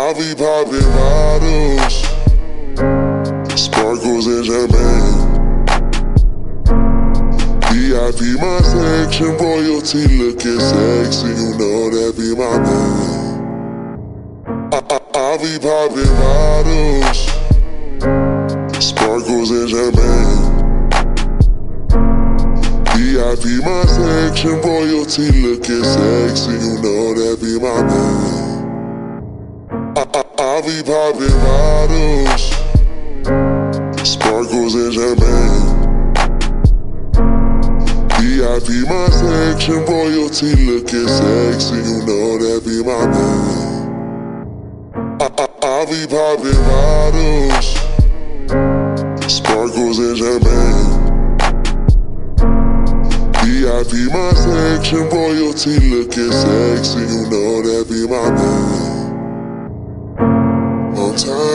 I be popping bottles, sparkles and champagne. VIP my section, royalty looking sexy, you know that be my name. I be popping bottles, sparkles and champagne. VIP my section, royalty looking sexy, you know that be my name. I be popping bottles, sparkles and champagne. VIP my section, royalty looking sexy, you know that be my name. I be popping bottles, sparkles and champagne. VIP my section, royalty looking sexy, you know that be my name. On time.